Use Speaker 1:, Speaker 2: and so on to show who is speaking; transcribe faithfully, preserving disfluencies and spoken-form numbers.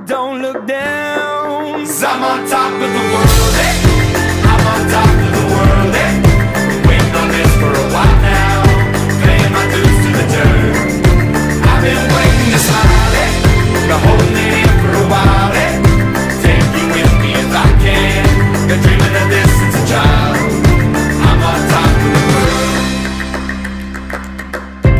Speaker 1: don't look down.
Speaker 2: 'Cause I'm on top of the world, eh? I'm on top of the world, eh? Been waiting on this for a while now, paying my dues to the dirt. I've been waiting to smile, eh? Been holding it in for a while, eh? Take you with me if I can. Been dreaming of this since a child.